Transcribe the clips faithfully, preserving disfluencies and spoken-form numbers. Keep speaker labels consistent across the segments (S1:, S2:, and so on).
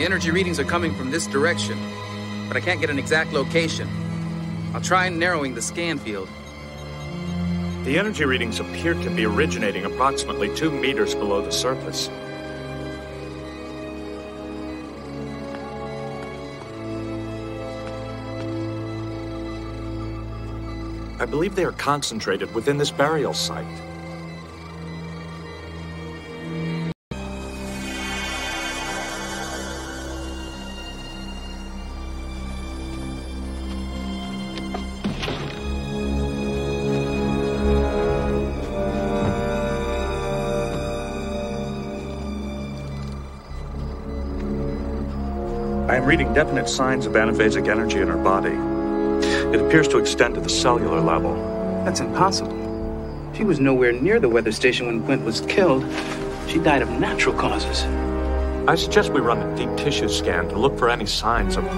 S1: The energy readings are coming from this direction, but I can't get an exact location. I'll try narrowing the scan field.
S2: The energy readings appear to be originating approximately two meters below the surface. I believe they are concentrated within this burial site. I am reading definite signs of anaphasic energy in her body. It appears to extend to the cellular level.
S1: That's impossible. She was nowhere near the weather station when Quint was killed. She died of natural causes.
S2: I suggest we run a deep tissue scan to look for any signs of...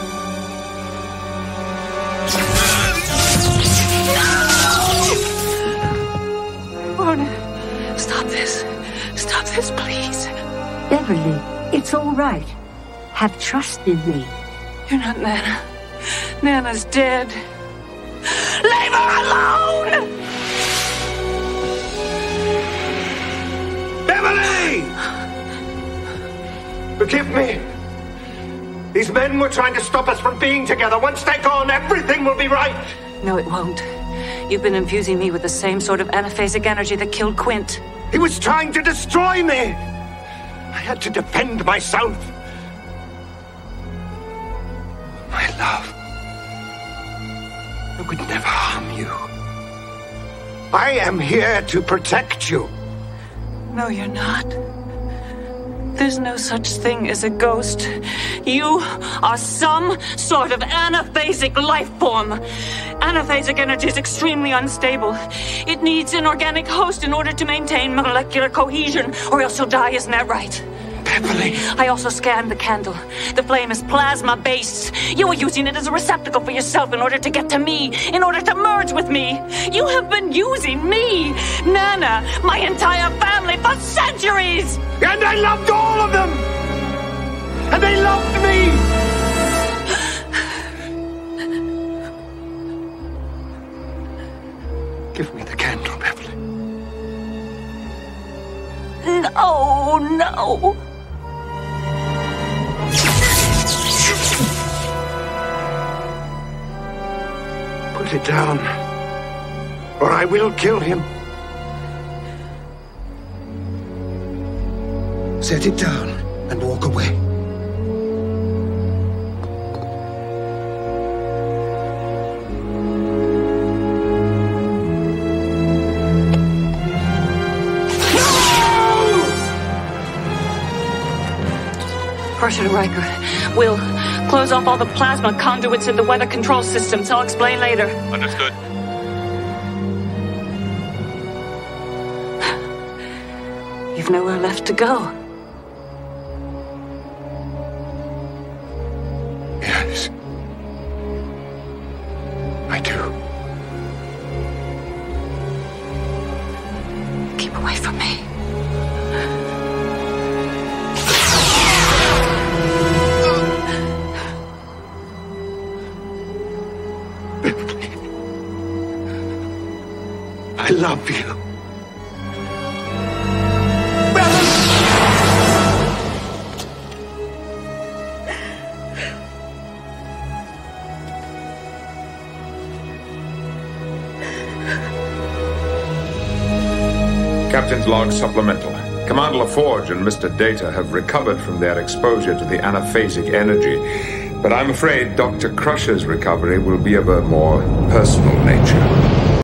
S3: Warner, stop this. Stop this, please.
S4: Beverly, it's all right. Have trust in me.
S3: You're not Nana. Nana's dead. Leave her alone!
S5: Beverly! Forgive me. These men were trying to stop us from being together. Once they're gone, everything will be right.
S3: No, it won't. You've been infusing me with the same sort of anaphasic energy that killed Quint.
S5: He was trying to destroy me. I had to defend myself. My love. I would never harm you. I am here to protect you.
S3: No, you're not. There's no such thing as a ghost. You are some sort of anaphasic life form. Anaphasic energy is extremely unstable. It needs an organic host in order to maintain molecular cohesion, or else you'll die, isn't that right?
S5: Beverly.
S3: I also scanned the candle. The flame is plasma-based. You were using it as a receptacle for yourself in order to get to me, in order to merge with me. You have been using me, Nana, my entire family for centuries!
S5: And I loved all of them! And they loved me! Give me the candle, Beverly.
S3: No, no.
S5: Put it down, or I will kill him. Set it down and walk away.
S3: Purser to Riker. Will, close off all the plasma conduits in the weather control systems. I'll explain later.
S2: Understood.
S3: You've nowhere left to go.
S5: Yes. I do.
S3: Keep away from me.
S5: I love you.
S6: Captain's log supplemental. Commander LaForge and Mister Data have recovered from their exposure to the anaphasic energy, but I'm afraid Doctor Crusher's recovery will be of a more personal nature.